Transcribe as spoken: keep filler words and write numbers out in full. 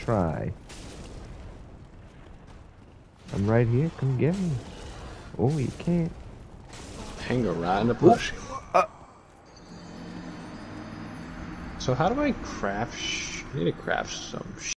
try. I'm right here. Come get me. Oh, you can't. Hang right in the bush. Uh. So how do I craft? Sh I need to craft some. Sh